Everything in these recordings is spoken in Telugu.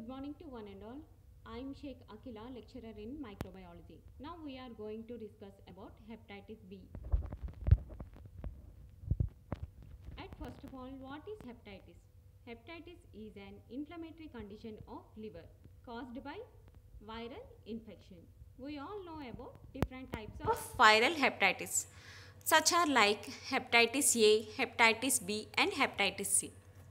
Good morning to one and all. I am Sheikh Akila, lecturer in microbiology. Now we are going to discuss about hepatitis B. At first of all, what is hepatitis? Hepatitis is an inflammatory condition of liver caused by viral infection. We all know about different types of viral hepatitis, such are like hepatitis A, hepatitis B and hepatitis C.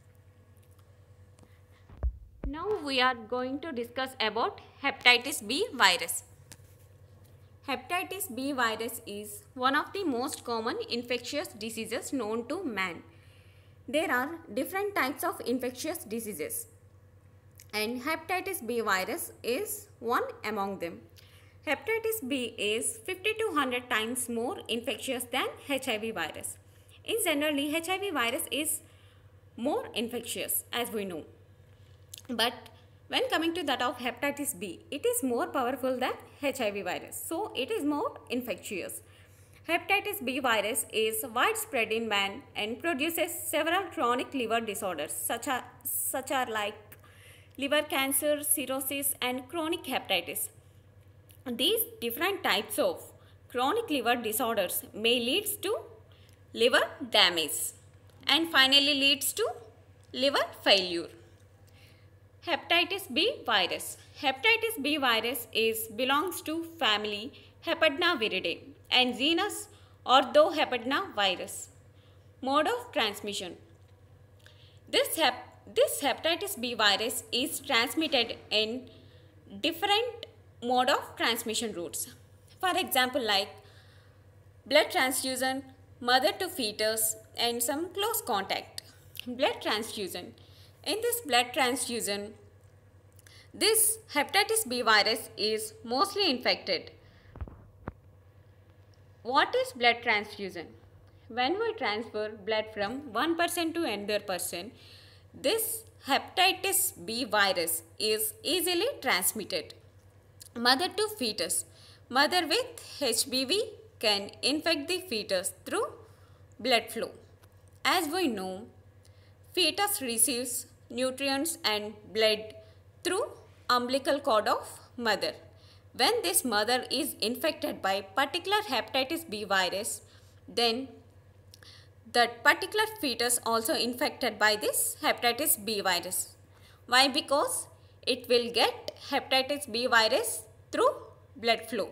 Now we are going to discuss about hepatitis B virus. Hepatitis B virus is one of the most common infectious diseases known to man. There are different types of infectious diseases and hepatitis B virus is one among them. Hepatitis B is 50 to 100 times more infectious than HIV virus. In generally, HIV virus is more infectious as we know. But when coming to that of hepatitis B, it is more powerful than HIV virus. So it is more infectious. Hepatitis B virus is widespread in man and produces several chronic liver disorders such are like liver cancer, cirrhosis and chronic hepatitis. These different types of chronic liver disorders may lead to liver damage and finally leads to liver failure. Hepatitis B virus. Hepatitis B virus belongs to family Hepatnaviridae and genus Orthohepatnavirus. Mode of transmission. This hepatitis B virus is transmitted in different mode of transmission routes. For example, like blood transfusion, mother to fetus and some close contact. Blood transfusion. In this blood transfusion, this hepatitis B virus is mostly infected. What is blood transfusion? When we transfer blood from one person to another person, this hepatitis B virus is easily transmitted. Mother to fetus. Mother with HBV can infect the fetus through blood flow. As we know, fetus receives nutrients and blood through umbilical cord of mother. When this mother is infected by particular hepatitis B virus, then that particular fetus also infected by this hepatitis B virus. Why? Because it will get hepatitis B virus through blood flow.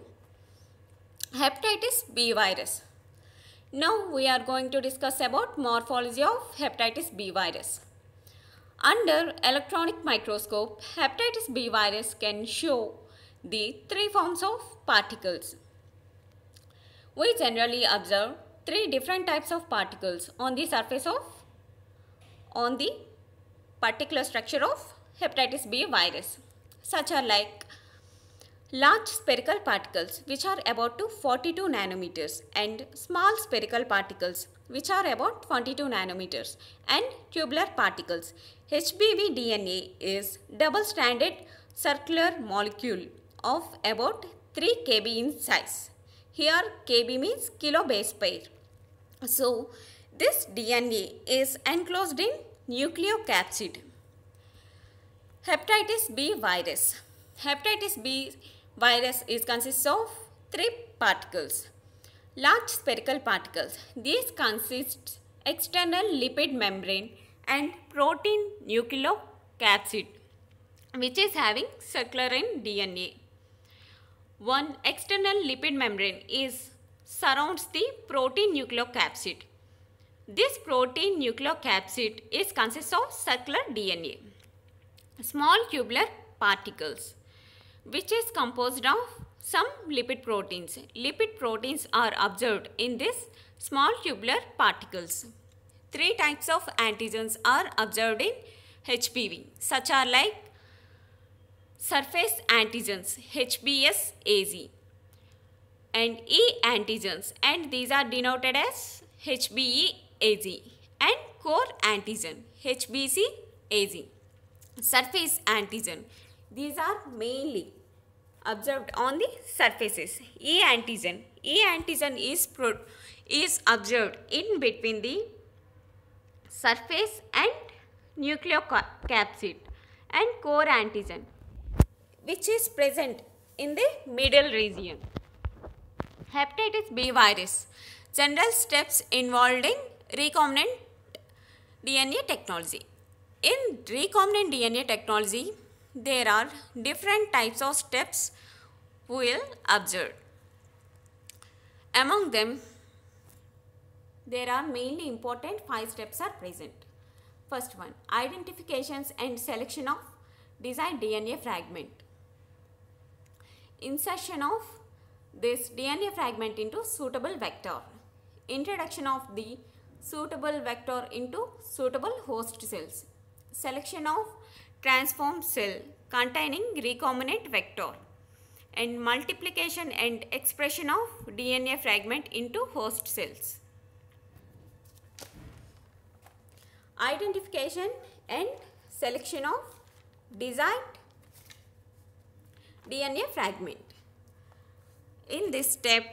Hepatitis B virus. Now we are going to discuss about morphology of hepatitis B virus. Under electron microscope, hepatitis B virus can show the three forms of particles. We generally observe three different types of particles on the surface of the particular structure of hepatitis B virus, such are like large spherical particles which are about to 42 nanometers and small spherical particles which are about 22 nanometers and tubular particles. HBV DNA is double-stranded circular molecule of about 3 kb in size. Here kb means kilo base pair. So this DNA is enclosed in nucleocapsid. Hepatitis B virus. Hepatitis B virus consists of 3 particles. Large spherical particles. These consist external lipid membrane and protein nucleocapsid which is having circular in DNA. One external lipid membrane surrounds the protein nucleocapsid. This protein nucleocapsid consists of circular DNA. Small tubular particles which is composed of some lipid proteins. Lipid proteins are observed in this small tubular particles. 3 types of antigens are observed in HBV, such are like surface antigens HBsAg and E antigens, and these are denoted as HBeAg, and core antigen HBcAg. Surface antigen, these are mainly observed on the surfaces. E antigen is observed in between the surface and nucleocapsid, and core antigen, which is present in the middle region. Hepatitis B virus. General steps involving recombinant DNA technology. In recombinant DNA technology, there are different types of steps we will observe. Among them, there are mainly important 5 steps are present. First one, identifications and selection of desired DNA fragment. Insertion of this DNA fragment into suitable vector. Introduction of the suitable vector into suitable host cells. Selection of transformed cell containing recombinant vector. And multiplication and expression of DNA fragment into host cells. Identification and selection of desired DNA fragment. In this step,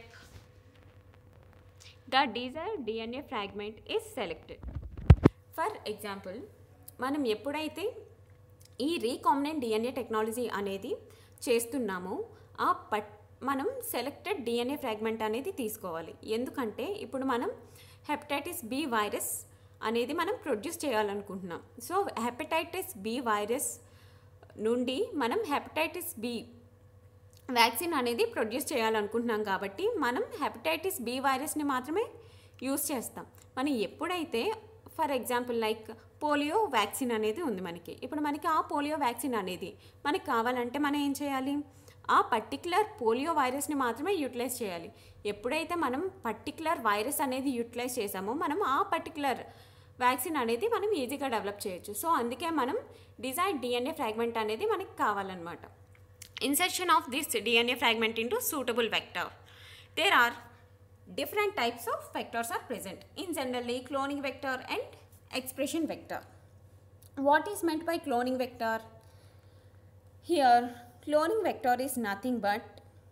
the desired DNA fragment is selected. For example, మనం ఎప్పుడైతే ఈ రీకాంబినెంట్ డిఎన్ఏ టెక్నాలజీ అనేది చేస్తున్నామో మనం సెలెక్టెడ్ డిఎన్ఏ ఫ్రాగ్మెంట్ అనేది తీసుకోవాలి. ఎందుకంటే ఇప్పుడు మనం హెపటైటిస్ బి వైరస్ అనేది మనం ప్రొడ్యూస్ చేయాలనుకుంటున్నాం. సో హెపటైటిస్ బి వైరస్ నుండి మనం హెపటైటిస్ బి వ్యాక్సిన్ అనేది ప్రొడ్యూస్ చేయాలనుకుంటున్నాం కాబట్టి మనం హెపటైటిస్ బి వైరస్ని మాత్రమే యూస్ చేస్తాం. మనం ఎప్పుడైతే for example like polio vaccine అనేది ఉంది మనకి. ఇప్పుడు మనకి ఆ పోలియో వ్యాక్సిన్ అనేది మనకి కావాలంటే మనం ఏం చేయాలి, ఆ పర్టికులర్ పోలియో వైరస్ని మాత్రమే యూటిలైజ్ చేయాలి. ఎప్పుడైతే మనం పర్టికులర్ వైరస్ అనేది యూటిలైజ్ చేసామో మనం ఆ పర్టికులర్ వ్యాక్సిన్ అనేది మనం ఈజీగా డెవలప్ చేయొచ్చు. సో అందుకే మనం డిజైర్డ్ డిఎన్ఏ ఫ్రాగ్మెంట్ అనేది మనకి కావాలన్నమాట. Insertion of this DNA fragment into suitable vector. There are different types of vectors are present. In generally, cloning vector and expression vector. What is meant by cloning vector? Here, cloning vector is nothing but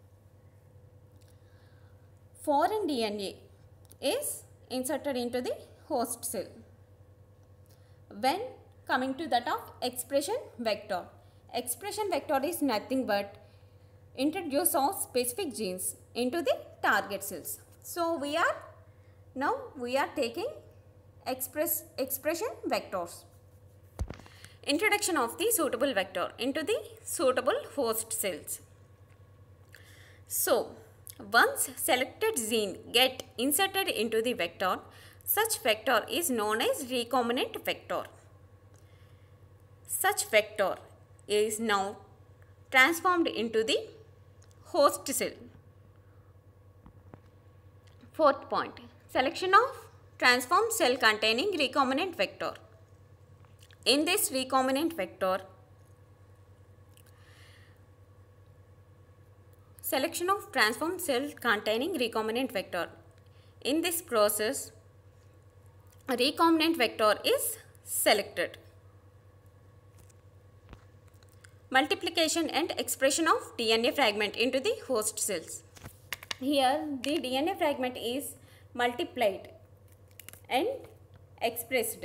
foreign DNA is inserted into the host cell. When coming to that of expression vector is nothing but introduce of specific genes into the target cells. So we are taking expression vectors. Introduction of the suitable vector into the suitable host cells. So once selected gene get inserted into the vector, such vector is known as recombinant vector. Such vector is now transformed into the host cell. Fourth point, selection of transformed cell containing recombinant vector. In this recombinant vector, selection of transformed cell containing recombinant vector. In this process, recombinant vector is selected. Multiplication and expression of DNA fragment into the host cells. Here the DNA fragment is multiplied and expressed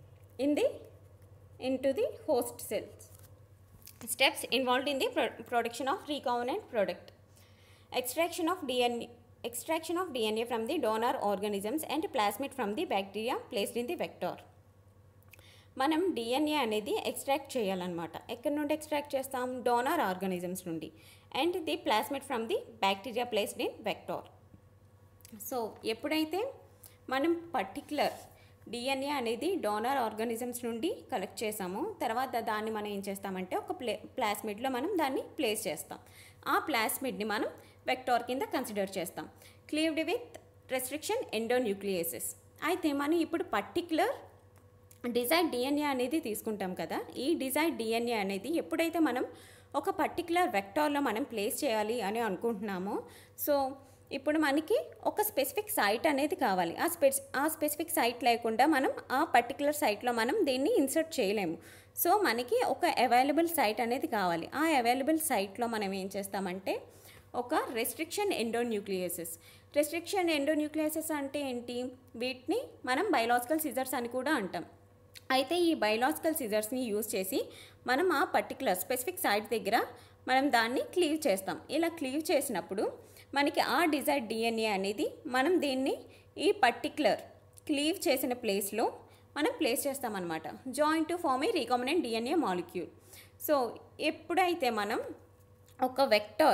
into the host cells. Steps involved in the production of recombinant product. Extraction of DNA from the donor organisms and plasmid from the bacteria placed in the vector. మనం డిఎన్ఏ అనేది ఎక్స్ట్రాక్ట్ చేయాలన్నమాట. ఎక్కడి నుండి ఎక్స్ట్రాక్ట్ చేస్తాం? డోనర్ ఆర్గానిజమ్స్ నుండి. And the plasmid from the bacteria placed in vector. So ఎప్పుడైతే మనం పర్టికులర్ డిఎన్ఏ అనేది డోనర్ ఆర్గానిజమ్స్ నుండి కలెక్ట్ చేసామో తర్వాత దాన్ని మనం ఏం చేస్తామంటే ఒక ప్లాస్మిడ్లో మనం దాన్ని ప్లేస్ చేస్తాం. ఆ ప్లాస్మిడ్ని మనం వెక్టర్ కింద కన్సిడర్ చేస్తాం. Cleaved with restriction endonucleases. అయితే మనం ఇప్పుడు పర్టికులర్ డిజైర్డ్ డిఎన్ఏ అనేది తీసుకుంటాం కదా. ఈ డిజైర్డ్ డిఎన్ఏ అనేది ఎప్పుడైతే మనం ఒక పర్టికులర్ వెక్టార్లో మనం ప్లేస్ చేయాలి అని అనుకుంటున్నామో సో ఇప్పుడు మనకి ఒక స్పెసిఫిక్ సైట్ అనేది కావాలి. ఆ స్పెసిఫిక్ సైట్ లేకుండా మనం ఆ పర్టికులర్ సైట్లో మనం దీన్ని ఇన్సర్ట్ చేయలేము. సో మనకి ఒక అవైలబుల్ సైట్ అనేది కావాలి. ఆ అవైలబుల్ సైట్లో మనం ఏం చేస్తామంటే ఒక రెస్ట్రిక్షన్ ఎండోన్యూక్లియేసెస్. రెస్ట్రిక్షన్ ఎండోన్యూక్లియేసెస్ అంటే ఏంటి? వీటిని మనం బయలాజికల్ సిజర్స్ అని కూడా అంటాం. అయితే ఈ బయలాజికల్ సిజర్స్ని యూజ్ చేసి మనం ఆ పర్టికులర్ స్పెసిఫిక్ సైట్ దగ్గర మనం దాన్ని క్లీవ్ చేస్తాం. ఇలా క్లీవ్ చేసినప్పుడు మనకి ఆ డిజైర్డ్ డిఎన్ఏ అనేది మనం దీన్ని ఈ పర్టికులర్ క్లీవ్ చేసిన ప్లేస్లో మనం ప్లేస్ చేస్తామన్నమాట. Join to form a recombinant DNA molecule. So ఎప్పుడైతే మనం ఒక వెక్టార్,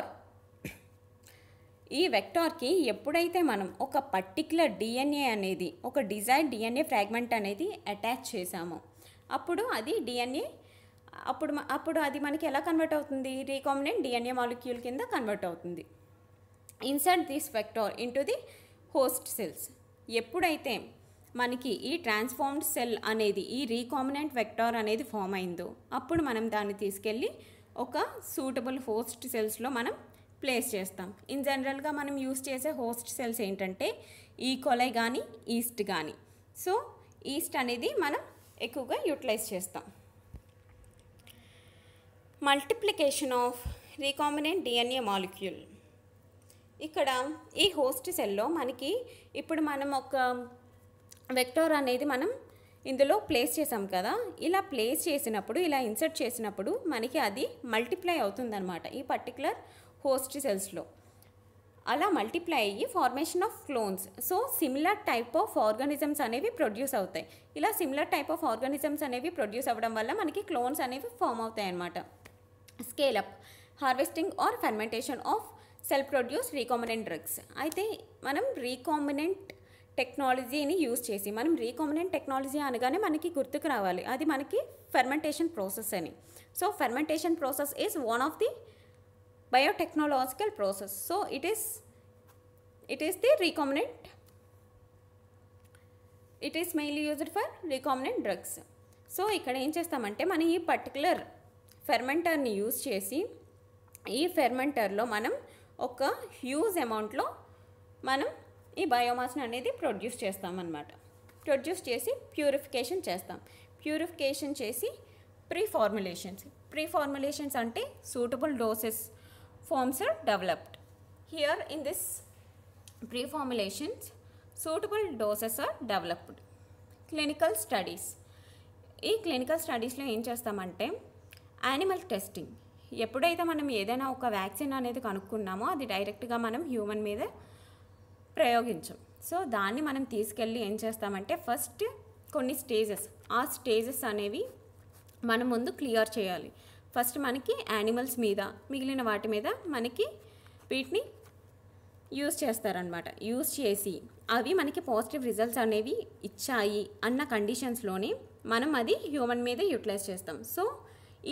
ఈ వెక్టార్కి ఎప్పుడైతే మనం ఒక పర్టికులర్ డిఎన్ఏ అనేది, ఒక డిజైర్డ్ డిఎన్ఏ ఫ్రాగ్మెంట్ అనేది అటాచ్ చేసామో అప్పుడు అది డిఎన్ఏ అప్పుడు అది మనకి ఎలా కన్వర్ట్ అవుతుంది, రీకాంబినెంట్ డిఎన్ఏ మాలిక్యూల్ కింద కన్వర్ట్ అవుతుంది. Insert this vector into the host cells. ఎప్పుడైతే మనకి ఈ ట్రాన్స్ఫార్మ్డ్ సెల్ అనేది, ఈ రీకాంబినెంట్ వెక్టార్ అనేది ఫామ్ అయిందో అప్పుడు మనం దాన్ని తీసుకెళ్ళి ఒక సూటబుల్ హోస్ట్ సెల్స్లో మనం ప్లేస్ చేస్తాం. ఇన్ జనరల్గా మనం యూస్ చేసే హోస్ట్ సెల్స్ ఏంటంటే ఈకోలై కానీ ఈస్ట్ కానీ. సో ఈస్ట్ అనేది మనం ఎక్కువగా యూటిలైజ్ చేస్తాం. Multiplication of recombinant DNA molecule. ఇక్కడ ఈ హోస్ట్ సెల్లో మనకి ఇప్పుడు మనం ఒక వెక్టార్ అనేది మనం ఇందులో ప్లేస్ చేసాం కదా, ఇలా ప్లేస్ చేసినప్పుడు, ఇలా ఇన్సర్ట్ చేసినప్పుడు మనకి అది మల్టిప్లై అవుతుందన్నమాట ఈ పర్టికులర్ హోస్ట్ సెల్స్లో. అలా మల్టిప్లై అయ్యి formation of clones. So similar type of organisms అనేవి ప్రొడ్యూస్ అవుతాయి. ఇలా సిమిలర్ టైప్ ఆఫ్ ఆర్గానిజమ్స్ అనేవి ప్రొడ్యూస్ అవ్వడం వల్ల మనకి క్లోన్స్ అనేవి ఫామ్ అవుతాయి అన్నమాట. Scale up, harvesting or fermentation of cell produce recombinant drugs. అయితే మనం రీకాంబినెంట్ టెక్నాలజీని యూజ్ చేసి, మనం రీకాంబినెంట్ టెక్నాలజీ అనగానే మనకి గుర్తుకు రావాలి అది మనకి ఫెర్మెంటేషన్ ప్రాసెస్ అని. So fermentation process is one of the biotechnological process. So it is the recombinant, it is mainly used for recombinant drugs. So ఇక్కడ ఏం చేస్తామంటే మనం ఈ పర్టికులర్ ఫెర్మెంటర్ని యూజ్ చేసి ఈ ఫెర్మెంటర్లో మనం ఒక హ్యూజ్ అమౌంట్లో మనం ఈ బయోమాస్ని అనేది ప్రొడ్యూస్ చేస్తామన్నమాట. ప్రొడ్యూస్ చేసి ప్యూరిఫికేషన్ చేస్తాం. ప్యూరిఫికేషన్ చేసి ప్రీఫార్ములేషన్స్ అంటే suitable doses forms are developed. Here in this pre-formulations, suitable doses are developed. Clinical studies. ఈ క్లినికల్ స్టడీస్లో ఏం చేస్తామంటే యానిమల్ టెస్టింగ్. ఎప్పుడైతే మనం ఏదైనా ఒక వ్యాక్సిన్ అనేది కనుక్కున్నామో అది డైరెక్ట్గా మనం హ్యూమన్ మీద ప్రయోగించం. సో దాన్ని మనం తీసుకెళ్ళి ఏం చేస్తామంటే ఫస్ట్ కొన్ని ఆ స్టేజెస్ అనేవి మనం ముందు క్లియర్ చేయాలి. ఫస్ట్ మనకి యానిమల్స్ మీద, మిగిలిన వాటి మీద మనకి వీటిని యూజ్ చేస్తారనమాట. యూజ్ చేసి అవి మనకి పాజిటివ్ రిజల్ట్స్ అనేవి ఇచ్చాయి అన్న కండిషన్స్లోనే మనం అది హ్యూమన్ మీద యూటిలైజ్ చేస్తాం. సో ఈ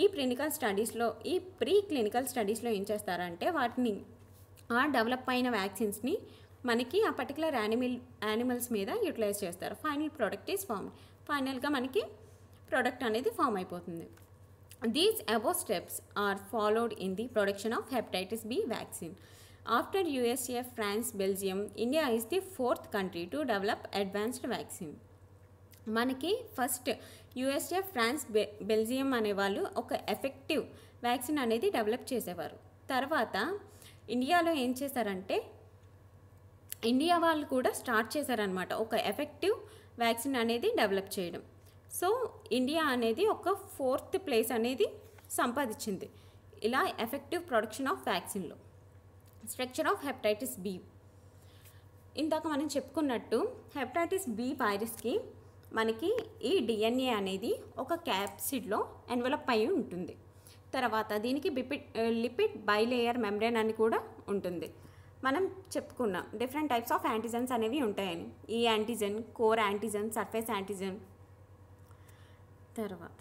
ప్రీ క్లినికల్ స్టడీస్లో ఏం చేస్తారంటే వాటిని ఆ డెవలప్ అయిన వ్యాక్సిన్స్ని మనకి ఆ పర్టికులర్ యానిమల్స్ మీద యూటిలైజ్ చేస్తారు. Final product is form. ఫైనల్గా మనకి ప్రోడక్ట్ అనేది ఫామ్ అయిపోతుంది. These above steps are followed in the production of hepatitis B vaccine. After USA, France, Belgium, India is the fourth country to develop advanced vaccine. మనకి ఫస్ట్ యూఎస్ఏ, ఫ్రాన్స్, బెల్జియం అనేవాళ్ళు ఒక ఎఫెక్టివ్ వ్యాక్సిన్ అనేది డెవలప్ చేసేవారు. తర్వాత ఇండియాలో ఏం చేశారంటే ఇండియా వాళ్ళు కూడా స్టార్ట్ చేశారనమాట ఒక ఎఫెక్టివ్ వ్యాక్సిన్ అనేది డెవలప్ చేయడం. సో ఇండియా అనేది ఒక 4th ప్లేస్ అనేది సంపాదించింది ఇలా ఎఫెక్టివ్ ప్రొడక్షన్ ఆఫ్ వ్యాక్సిన్లో. Structure of hepatitis B. ఇందాక మనం చెప్పుకున్నట్టు హెపటైటిస్ బి వైరస్కి మనకి ఈ డిఎన్ఏ అనేది ఒక క్యాప్సిడ్లో ఎన్వలప్ అయి ఉంటుంది. తర్వాత దీనికి లిపిడ్ బైలేయర్ మెంబ్రేన్ అని కూడా ఉంటుంది. మనం చెప్పుకున్నాం డిఫరెంట్ టైప్స్ ఆఫ్ యాంటీజన్స్ అనేవి ఉంటాయని. E antigen, core antigen, surface antigen. తర్వాత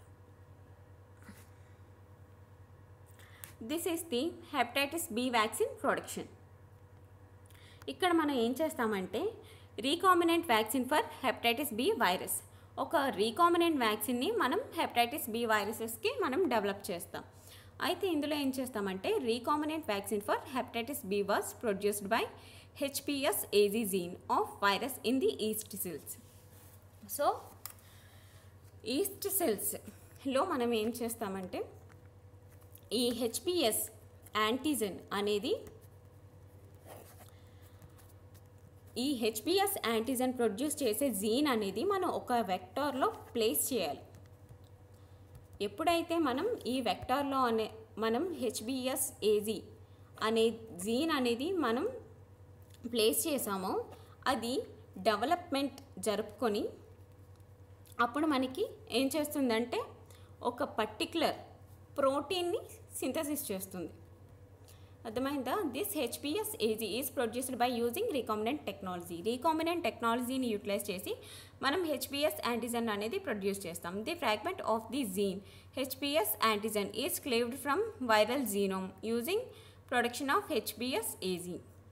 this is the hepatitis B vaccine production. ఇక్కడ మనం ఏం చేస్తామంటే recombinant vaccine for hepatitis B virus. ఒక రీకాంబినెంట్ వ్యాక్సిన్ని మనం హెపటైటిస్ బి వైరసెస్కి మనం డెవలప్ చేస్తాం. అయితే ఇందులో ఏం చేస్తామంటే recombinant vaccine for hepatitis B was produced by HPS-AZ gene of virus in the yeast cells. So yeast సెల్స్లో మనం ఏం చేస్తామంటే ఈ HPS యాంటీజన్ అనేది ఈ HPS యాంటీజన్ ప్రొడ్యూస్ చేసే జీన్ అనేది మనం ఒక వెక్టార్లో ప్లేస్ చేయాలి. ఎప్పుడైతే మనం ఈ వెక్టార్లో మనం HBsAg అనే జీన్ అనేది మనం ప్లేస్ చేసామో అది డెవలప్మెంట్ జరుపుకొని అప్పుడు మనకి ఏం చేస్తుందంటే ఒక పర్టిక్యులర్ ప్రోటీన్ని సింథసిస్ చేస్తుంది. అర్థమైందా? This HBsAg is produced by using recombinant technology. రీకాంబినెంట్ టెక్నాలజీని యూటిలైజ్ చేసి మనం HBs యాంటీజెన్ అనేది ప్రొడ్యూస్ చేస్తాం. The fragment of the gene HBs antigen is cleaved from viral genome using production of HBsAg.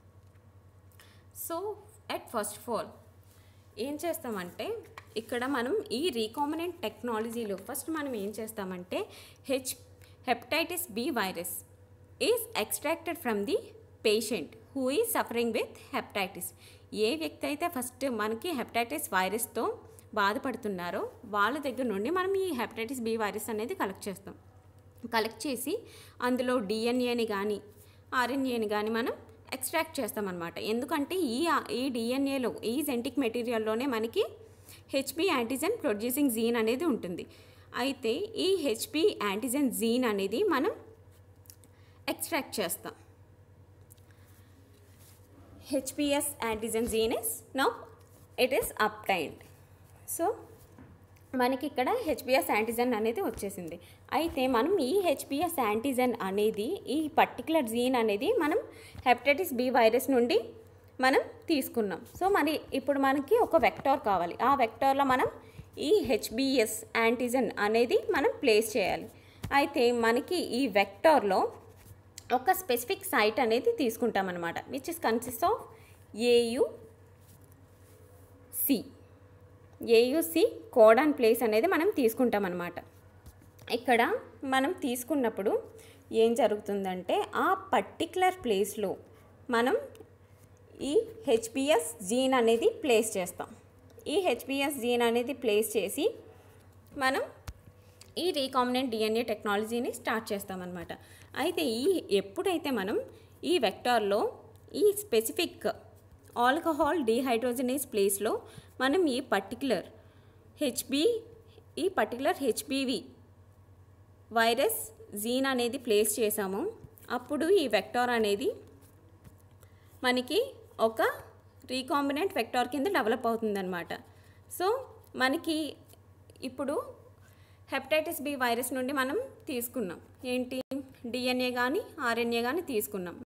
So at first of all ఏం చేస్తామంటే ఇక్కడ మనం ఈ రీకాంబినెంట్ టెక్నాలజీలో ఫస్ట్ మనం ఏం చేస్తామంటే hepatitis B virus is extracted from the patient who is suffering with hepatitis. ఏ వ్యక్తి అయితే ఫస్ట్ మనకి హెపటైటిస్ వైరస్తో బాధపడుతున్నారో వాళ్ళ దగ్గర నుండి మనం ఈ హెపటైటిస్ బి వైరస్ అనేది కలెక్ట్ చేసి అందులో డిఎన్ఏని కానీ ఆర్ఎన్ఏని కానీ మనం ఎక్స్ట్రాక్ట్ చేస్తామన్నమాట. ఎందుకంటే ఈ డిఎన్ఏలో ఈ జెనెటిక్ మెటీరియల్లోనే మనకి హెచ్బి యాంటీజెన్ ప్రొడ్యూసింగ్ జీన్ అనేది ఉంటుంది. అయితే ఈ హెచ్బి యాంటీజెన్ జీన్ అనేది మనం ఎక్స్ట్రాక్ట్ చేస్తాం. HBs antigen gene is now it is obtained. So మనకి ఇక్కడ HBs యాంటీజెన్ అనేది వచ్చేసింది. అయితే మనం ఈ HBs యాంటీజెన్ అనేది ఈ పర్టికులర్ జీన్ అనేది మనం హెపటైటిస్ బి వైరస్ నుండి మనం తీసుకున్నాం. సో మరి ఇప్పుడు మనకి ఒక వెక్టార్ కావాలి. ఆ వెక్టార్లో మనం ఈ HBs యాంటీజెన్ అనేది మనం ప్లేస్ చేయాలి. అయితే మనకి ఈ వెక్టార్లో ఒక స్పెసిఫిక్ సైట్ అనేది తీసుకుంటాం అన్నమాట, which is consist of AUC codon place అనేది మనం తీసుకుంటాం అన్నమాట. ఇక్కడ మనం తీసుకున్నప్పుడు ఏం జరుగుతుందంటే ఆ పర్టిక్యులర్ ప్లేస్లో మనం ఈ HBs జీన్ అనేది ప్లేస్ చేస్తాం. ఈ HBs జీన్ అనేది ప్లేస్ చేసి మనం ఈ రీకాంబినెంట్ DNA టెక్నాలజీని స్టార్ట్ చేస్తామన్నమాట. అయితే ఎప్పుడైతే మనం ఈ వెక్టార్లో ఈ స్పెసిఫిక్ ఆల్కహాల్ డీహైడ్రోజనేస్ ప్లేస్లో మనం ఈ పర్టిక్యులర్ HBV వైరస్ జీన్ అనేది ప్లేస్ చేసామో అప్పుడు ఈ వెక్టార్ అనేది మనకి ఒక రీకాంబినెంట్ వెక్టార్ కింద డెవలప్ అవుతుందన్నమాట. సో మనకి ఇప్పుడు హెపటైటిస్ బి వైరస్ నుండి మనం తీసుకున్నాం ఏంటి, డిఎన్ఏ కానీ ఆర్ఎన్ఏ కానీ తీసుకున్నాం.